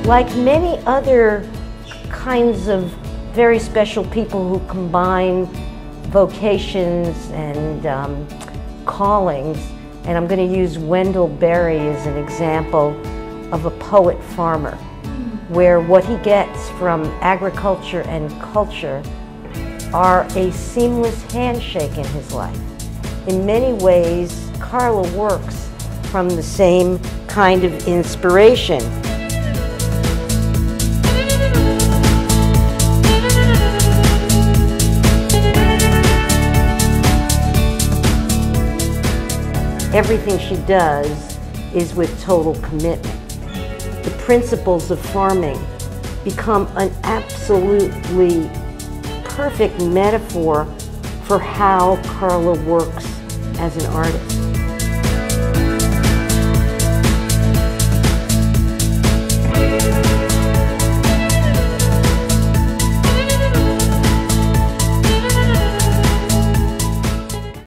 Like many other kinds of very special people who combine vocations and callings, and I'm going to use Wendell Berry as an example of a poet-farmer, where what he gets from agriculture and culture are a seamless handshake in his life. In many ways, Karla works from the same kind of inspiration. Everything she does is with total commitment. The principles of farming become an absolutely perfect metaphor for how Karla works as an artist.